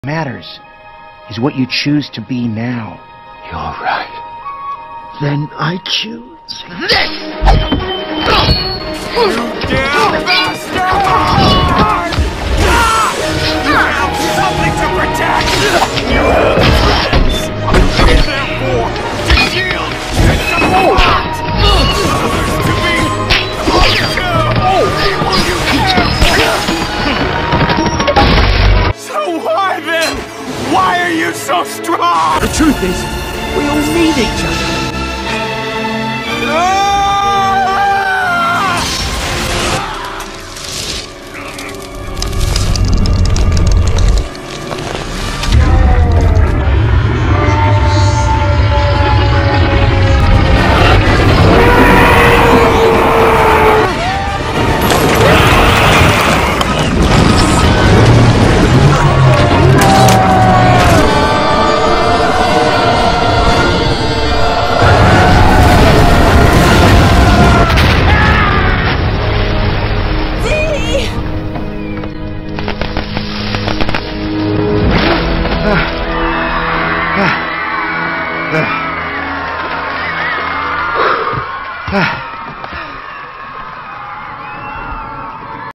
matters is what you choose to be now. You're right. Then I choose this! You damn bastard! You have something to protect! You have friends! Therefore, to shield and support! Others to be people you care for! So why then? Why are you so strong? The truth is, we all need each other. Ah.